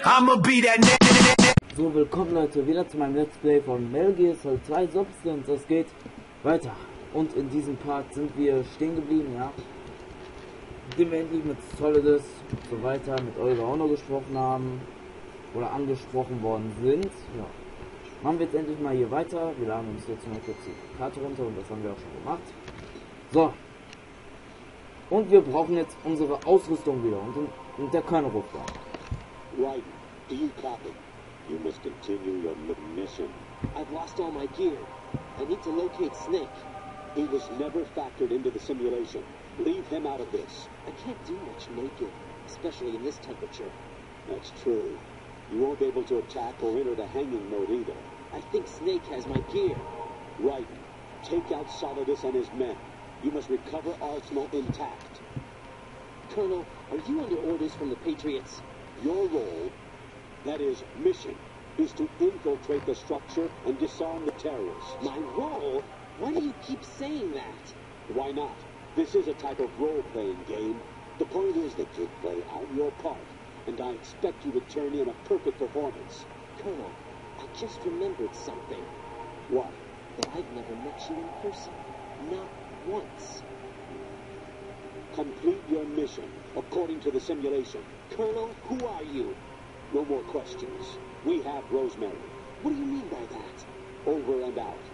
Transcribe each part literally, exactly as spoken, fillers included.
I'ma be that nigga. So, willkommen Leute, wieder zu meinem Let's Play von Metal Gear Solid zwei Substance. Es geht weiter. Und in diesem Part sind wir stehen geblieben, ja. Nachdem wir endlich mit Solidus und so weiter, mit Olga auch noch gesprochen haben. Oder angesprochen worden sind. Ja. Machen wir jetzt endlich mal hier weiter. Wir laden uns jetzt mal kurz die Karte runter und das haben wir auch schon gemacht. So. Und wir brauchen jetzt unsere Ausrüstung wieder. Und, und der Colonel ruft an. Right. Do you copy? You must continue your mission. I've lost all my gear. I need to locate Snake. He was never factored into the simulation. Leave him out of this. I can't do much naked, especially in this temperature. That's true. You won't be able to attack or enter the hanging mode either. I think Snake has my gear. Right. Take out Solidus and his men. You must recover Arsenal intact. Colonel, are you under orders from the Patriots? Your role, that is, mission, is to infiltrate the structure and disarm the terrorists. My role? Why do you keep saying that? Why not? This is a type of role-playing game. The point is that you play out your part, and I expect you to turn in a perfect performance. Colonel, I just remembered something. What? That I've never met you in person. Not once. Complete your mission, according to the simulation. Colonel, who are you? No more questions. We have Rosemary. What do you mean by that? Over and out.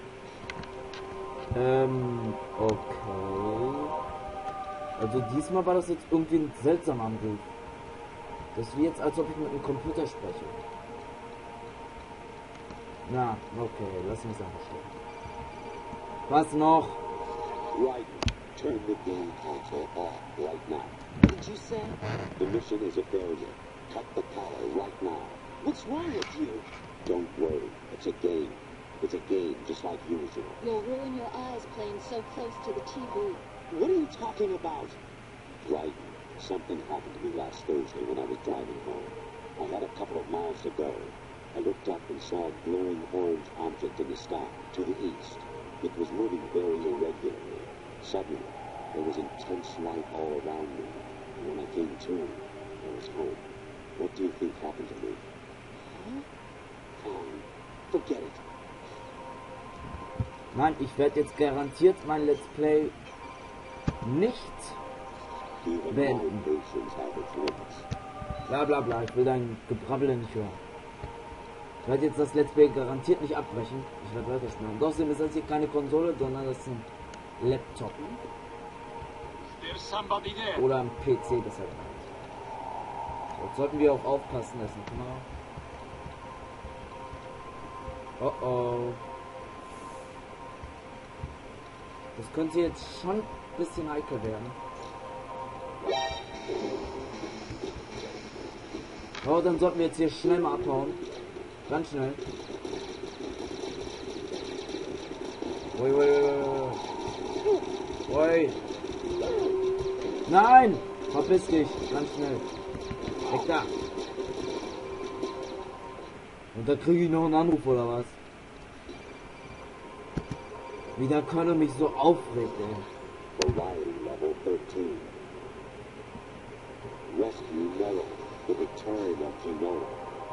Ähm, okay. Also diesmal war das jetzt irgendwie ein seltsamer Anruf. Das ist wie jetzt, als ob ich mit einem Computer spreche. Na, okay, lass mich einfach stehen. Was noch? Right. Turn the game console off right now. What did you say? The mission is a failure. Cut the power right now. What's wrong with you? Don't worry. It's a game. It's a game just like usual. You'll ruin your eyes playing so close to the T V. What are you talking about? Right. Something happened to me last Thursday when I was driving home. I had a couple of miles to go. I looked up and saw a glowing orange object in the sky to the east. It was moving very irregularly. Suddenly, there was intense light all around me. And when I came to, I was home. What do you think happened to me? Huh? Fine. Forget it. Nein, ich werde jetzt garantiert mein Let's Play nicht Even my beenden. patience has its limits. Bla bla bla, ich will dein Gebrabbel nicht hören. Ich werde jetzt das Let's Play garantiert nicht abbrechen. Ich werde weiterspielen. Und außerdem ist das hier keine Konsole, sondern das ist ein Laptop. Oder ein P C, das halt halt. Jetzt sollten wir auch aufpassen, das ist eine Kamera. Oh oh. Das könnte jetzt schon ein bisschen heikel werden. Oh, dann sollten wir jetzt hier schnell mal abhauen. Ganz schnell. Ui, ui, ui, ui. Nein! Verpiss dich. Ganz schnell. Weg da. Und da kriege ich noch einen Anruf oder was? Wie der Colonel mich so aufregt, ey. Variety level thirteen. Rescue Nero. The return of Genoa.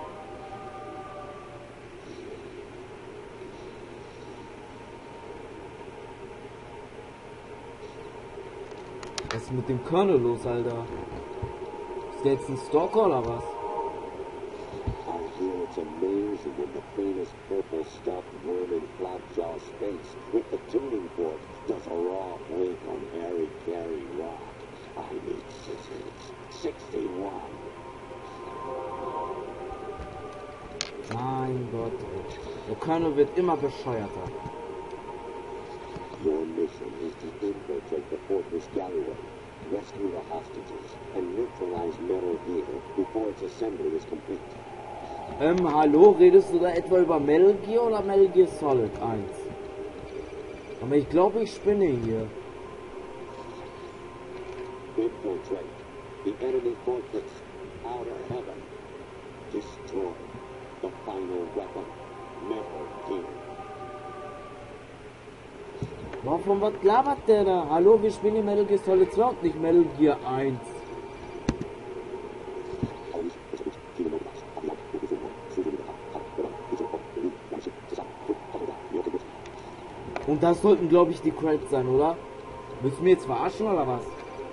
Was ist mit dem Colonel los, Alter? Ist der jetzt ein Stalker oder was? I hear it's amazing when the famous purple stuff whirling flapjaw space with the tuning fork does a raw blink on Harry Carey rock. I need scissors. sixty-one. Mein Gott, ey. Der Colonel wird immer bescheuerter. Your mission is to infiltrate the fortress gallery, rescue the hostages, and neutralize Metal Gear before its assembly is complete. Ähm, hallo, redest du da etwa über Metal Gear oder Metal Gear Solid eins? Aber ich glaube, ich spinne hier. Infiltrate the enemy fortress, outer heaven. Destroy the final weapon, Metal Gear. Wovon was labert der da? Hallo, wir spielen hier Metal Gear Solid zwei und nicht Metal Gear eins. Und das sollten, glaube ich, die Credits sein, oder? Willst du mir jetzt verarschen, oder was?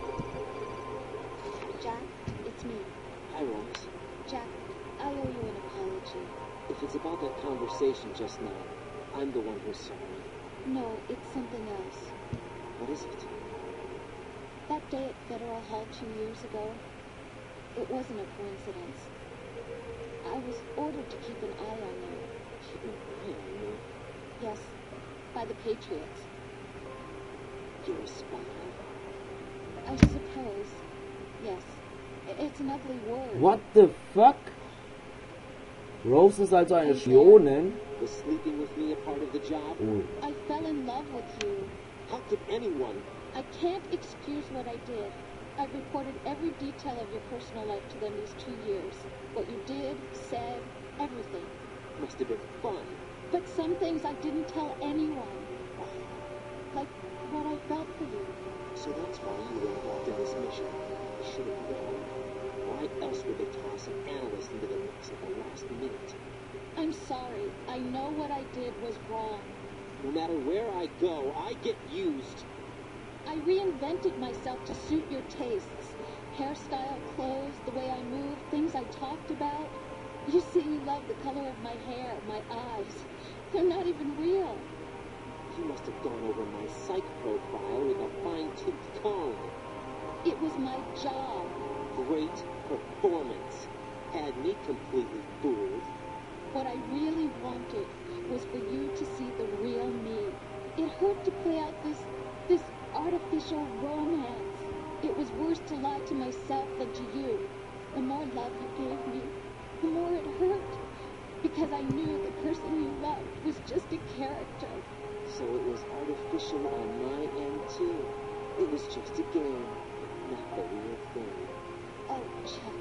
Jack, it's me. Hi, Rose. Jack, I owe you an apology. If it's about that conversation just now, I'm the one who's sorry. No, it's something else. What is it? That day at Federal Hall two years ago, it wasn't a coincidence. I was ordered to keep an eye on you. Keep an eye on me. Yes, by the Patriots. You're a spy. I suppose. Yes. I- It's an ugly word. What the fuck? Rose ist also eine Spionin. Was sleeping with me a part of the job? Oh. I fell in love with you. How could anyone? I can't excuse what I did. I reported every detail of your personal life to them these two years. What you did, said, everything. Must have been fun. But some things I didn't tell anyone. Like what I felt for you. So that's why you were involved in this mission. I should have known. Why else would they toss an analyst into the mix at the last minute? I'm sorry. I know what I did was wrong. No matter where I go, I get used. I reinvented myself to suit your tastes. Hairstyle, clothes, the way I moved, things I talked about. You see, you love the color of my hair, my eyes. They're not even real. You must have gone over my psych profile with a fine-toothed comb. It was my job. Great performance. Had me completely fooled. What I really wanted was for you to see the real me. It hurt to play out this, this artificial romance. It was worse to lie to myself than to you. The more love you gave me, the more it hurt. Because I knew the person you loved was just a character. So it was artificial on my end, too. It was just a game, not the real thing. Oh, Chuck.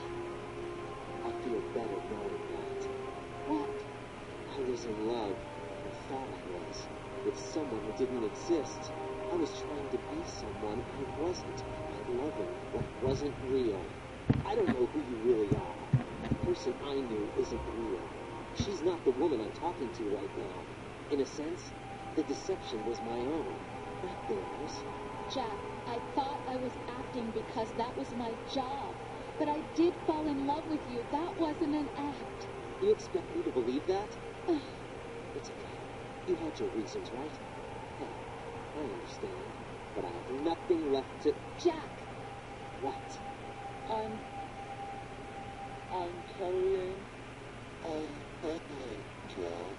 I feel better knowing that. What? I was in love, or thought I was, with someone who didn't exist. I was trying to be someone I wasn't by loving what wasn't real. I don't know who you really are. The person I knew isn't real. She's not the woman I'm talking to right now. In a sense, the deception was my own, not theirs. Jack, I thought I was acting because that was my job. But I did fall in love with you. That wasn't an act. You expect me to believe that? It's okay. You had your reasons, right? Hey, I understand. But I have nothing left to... Jack, What? I'm... I'm carrying... I'm pregnant, Jack.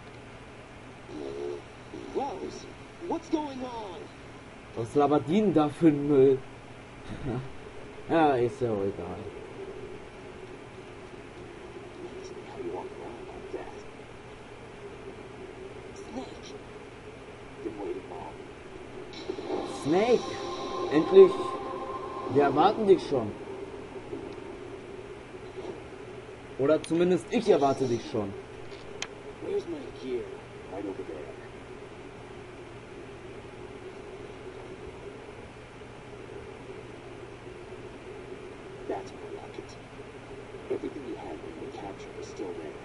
Rose, what's going on? Was labert die denn da für ein Müll? Ja, ist ja auch egal. How you walk around like that? Snake! Been waiting long. Snake! Endlich! Wir erwarten dich schon. Oder zumindest ich erwarte dich schon. Where's my gear? Right over there. That's my rocket. Everything you had when you were captured is still there.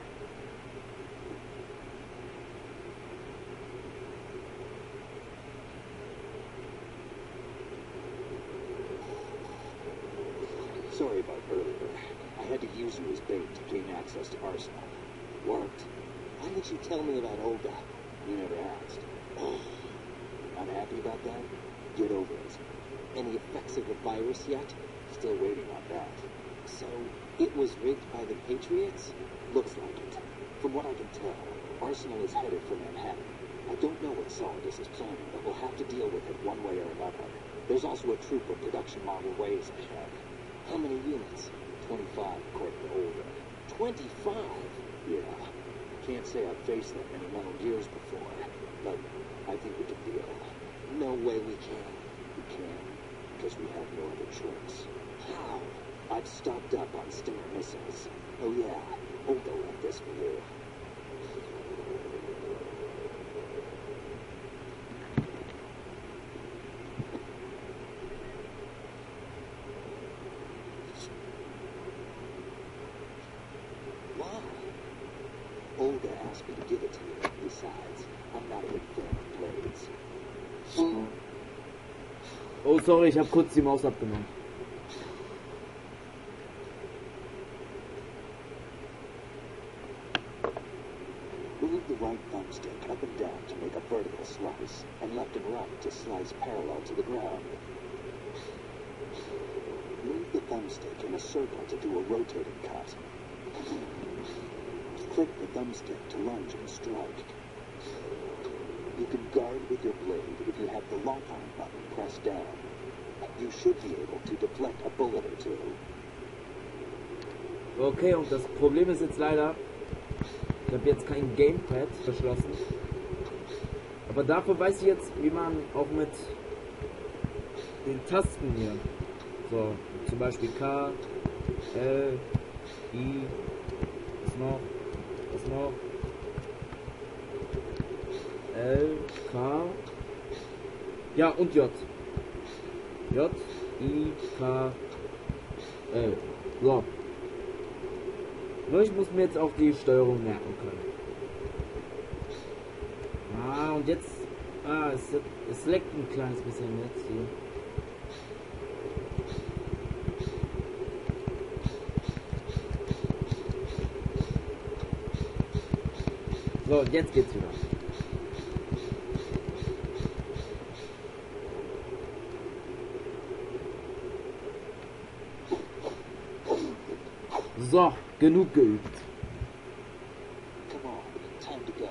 Sorry about earlier. I had to use you as bait to gain access to Arsenal. Worked. Why didn't you tell me about Olga? You never asked. Not happy about that? Get over it. Any effects of the virus yet? Still waiting on that. So, it was rigged by the Patriots? Looks like it. From what I can tell, Arsenal is headed for Manhattan. I don't know what Solidus is planning, but we'll have to deal with it one way or another. There's also a troop of production model ways ahead. How many units? twenty-five, according to Olga. twenty-five? Yeah. Can't say I've faced that many Metal Gears before, but I think we can deal. No way we can. We can, because we have no other choice. How? I've stocked up on Stinger missiles. Oh yeah, Olga left this for you. Why? Olga asked me to give it to you. Besides, I'm not a big fan of blades. sorry, ich habe kurz die Maus abgenommen. Move the right thumbstick up and down to make a vertical slice, and left and right to slice parallel to the ground. Move the thumbstick in a circle to do a rotating cut. Click the thumbstick to lunge and strike. You can guard with your blade if you have the lock-on button pressed down. You should be able to deflect a bullet or two. Okay, und das Problem ist jetzt leider, ich habe jetzt kein Gamepad verschlossen. Aber dafür weiß ich jetzt, wie man auch mit den Tasten hier, so zum Beispiel K, L, I, was noch, was noch, L, K, ja und J. J, I, K, L. So. Nur ich muss mir jetzt auch die Steuerung merken können. Ah, und jetzt, ah, es, es leckt ein kleines bisschen jetzt hier. So, und jetzt geht's wieder. So, genug geübt. Come on, time to go.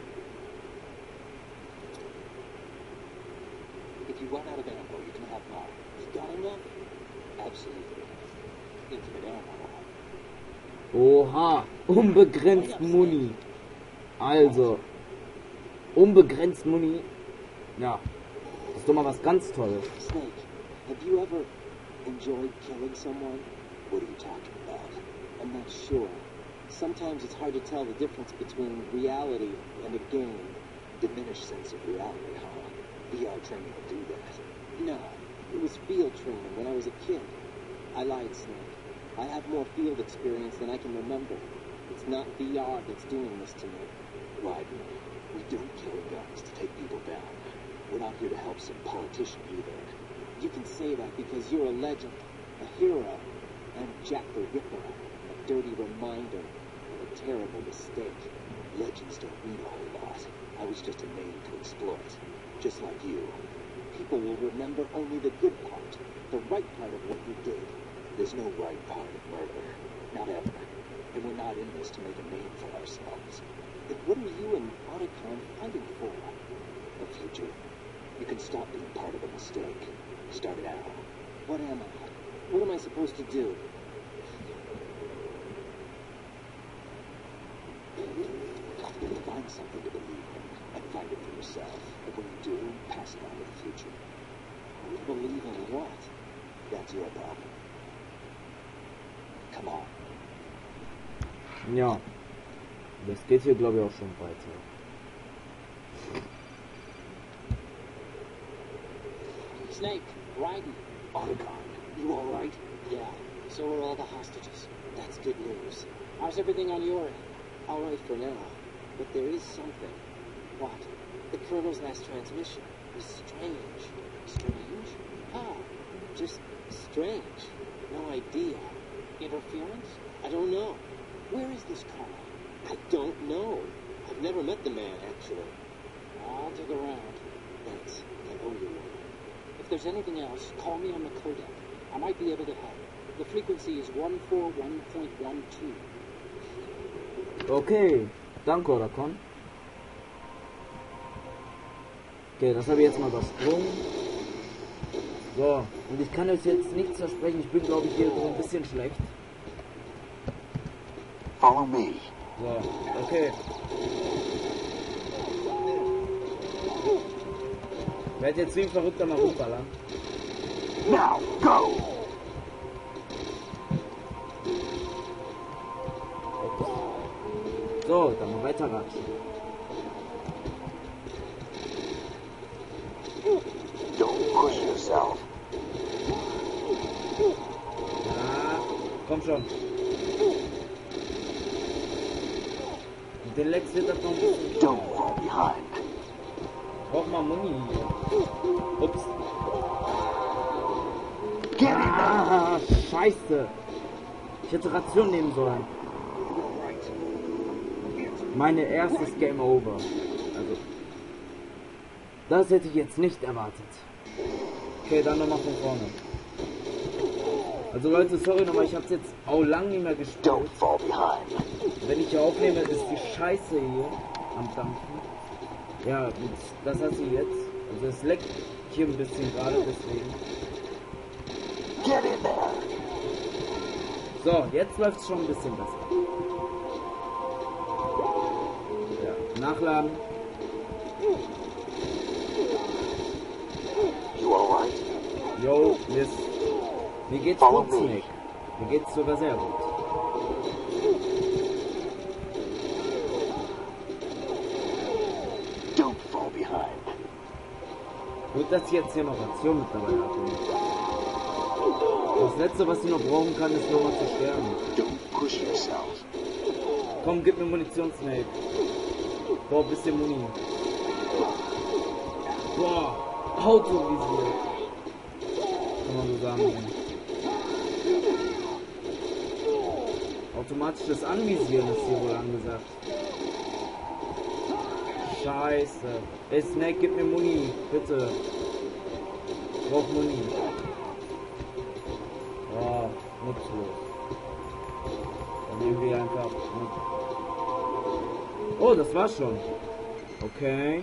If you run out of ammo, you can have mine. You got enough? Absolutely. Infinite ammo. Oha, unbegrenzt Muni. Also, unbegrenzt Muni. Ja, das ist doch mal was ganz Tolles. Snake, have you ever enjoyed killing someone? What are you talking about? I'm not sure. Sometimes it's hard to tell the difference between reality and a game. Diminished sense of reality, huh? V R training will do that. No, it was field training when I was a kid. I lied, Snake. I have more field experience than I can remember. It's not V R that's doing this to me. Ryder, we don't carry guns to take people down. We're not here to help some politician either. You can say that because you're a legend, a hero. I'm Jack the Ripper, a dirty reminder of a terrible mistake. Legends don't mean a whole lot. I was just a name to exploit, just like you. People will remember only the good part, the right part of what you did. There's no right part of murder, not ever. And we're not in this to make a name for ourselves. Then what are you and Otacon fighting for? The future. You can stop being part of a mistake. Start now. What am I? What am I supposed to do? Find something to believe in and find it for yourself. And when you do, pass it on to the future. Believe in what? That's your problem. Come on. Ja, das geht hier glaube ich auch schon weiter. Snake, Raiden, Otacon, you all right? Yeah, so are all the hostages. That's good news. How's everything on your end? All right for now, but there is something. What? The Colonel's last transmission was strange. Strange? How? Just strange. No idea. Interference? I don't know. Where is this Colonel? I don't know. I've never met the man, actually. I'll dig around. Thanks. I owe you one. If there's anything else, call me on the codec. I might be able to help. The frequency is one forty-one point one two. Okay, danke, Otacon. Okay, das habe ich jetzt mal übersprungen. So, und ich kann euch jetzt nichts versprechen. Ich bin, glaube ich, hier so ein bisschen schlecht. Follow me. So, okay. Ich werde jetzt wie ein Verrückter mal rumballern. Now, go! So, dann mal weiter ratschen. Don't push yourself. Ja, komm schon. Den Lex wird das noch ein bisschen. Don't fall behind. Brauch mal Muni hier. Ups. Scheiße. Ich hätte Ration nehmen sollen. Meine erstes Game Over. Also, das hätte ich jetzt nicht erwartet. Okay, dann nochmal von vorne. Also Leute, sorry nochmal, ich hab's jetzt auch lang nicht mehr gespielt. Don't fall behind. Wenn ich hier aufnehme, ist die Scheiße hier am Dampfen. Ja, und das hat sie jetzt. Also es leckt hier ein bisschen gerade, deswegen. Get in there. So, jetzt läuft's schon ein bisschen besser. Ja, nachladen. You alright? Yo, Mist. Mir geht's gut, Snake. Mir geht's sogar sehr gut. Don't fall behind. Gut, dass ich jetzt hier noch Ration mit dabei habe. Das letzte, was ich noch brauchen kann, ist nur mal zu sterben. Don't push yourself. Komm, gib mir Munition, Snake. Boah, bisschen Muni. Boah, autovisiert. Kann man so sagen. Automatisches Anvisieren ist hier wohl angesagt. Scheiße. Ey, Snake, gib mir Muni, bitte. Ich brauch Muni. Oh, nutzlos. Dann nehmen wir einfach. Oh, das war's schon. Okay.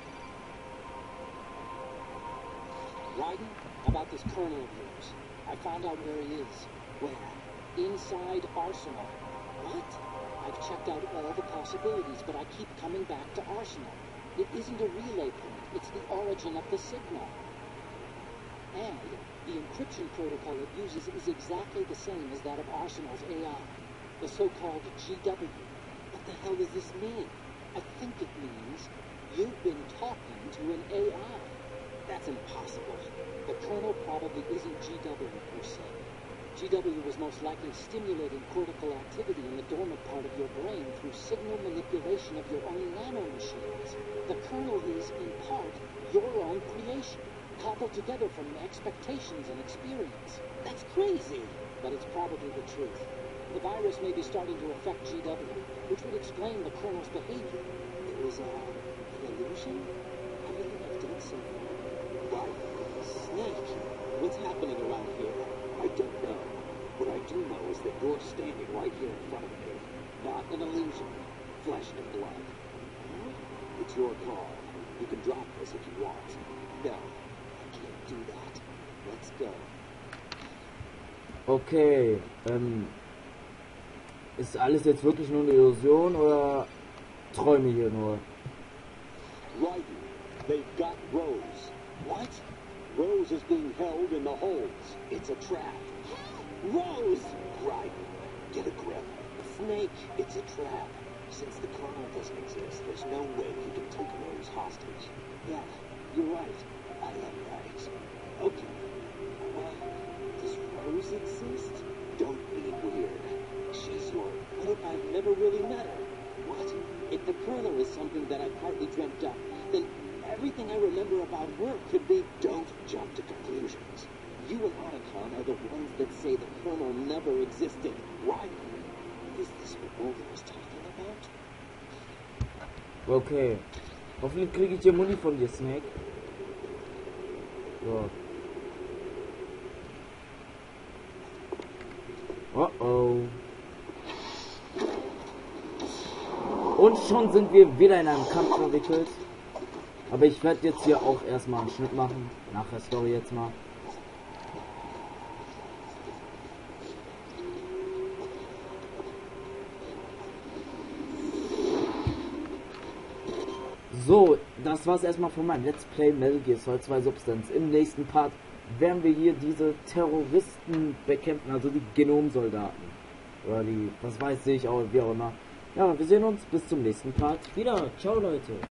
Raiden, about this colonel of yours. I found out where he is. Where? Inside Arsenal. What? I've checked out all the possibilities, but I keep coming back to Arsenal. It isn't a relay point, it's the origin of the signal. And the encryption protocol it uses is exactly the same as that of Arsenal's A I, the so-called G W. What the hell does this mean? I think it means you've been talking to an A I. That's impossible. The colonel probably isn't G W per se. G W was most likely stimulating cortical activity in the dormant part of your brain through signal manipulation of your own nanomachines. The kernel is, in part, your own creation, cobbled together from expectations and experience. That's crazy, but it's probably the truth. The virus may be starting to affect G W, which would explain the kernel's behavior. It was uh, an illusion? I believe I've done something. Why, Snake, what's happening around here? I don't know. What I do know is that you're standing right here in front of me. Not an illusion. Flesh and blood. It's your call. You can drop this if you want. No, I can't do that. Let's go. Okay, ähm, ist alles jetzt wirklich nur eine Illusion oder träume ich hier nur? Raiden, they've got Rose. What? Rose is being held in the holds. It's a trap. Rose! Raiden, get a grip. Snake, It's a trap. Since the colonel doesn't exist, there's no way you can take Rose hostage. yeah, you're right. I am right. Okay. Well, does Rose exist? Don't be weird. She's your... What if I've never really met her? What? If the colonel is something that I partly dreamt up, then everything I remember about her could be... Don't jump to conclusions. You and Otacon are the ones that say the colonel never existed. Raiden, Is this what Mulder was talking about? Okay. Hoffentlich kriege ich hier Muni von dir, Snake. So. Oh oh. Und schon sind wir wieder in einem Kampf verwickelt. Aber ich werde jetzt hier auch erstmal einen Schnitt machen. Nach der Story jetzt mal. So, das war's erstmal von meinem Let's Play Metal Gear Solid zwei Substance. Im nächsten Part werden wir hier diese Terroristen bekämpfen, also die Genomsoldaten. Oder die, was weiß ich, auch wie auch immer. Ja, wir sehen uns bis zum nächsten Part wieder. Ciao, Leute.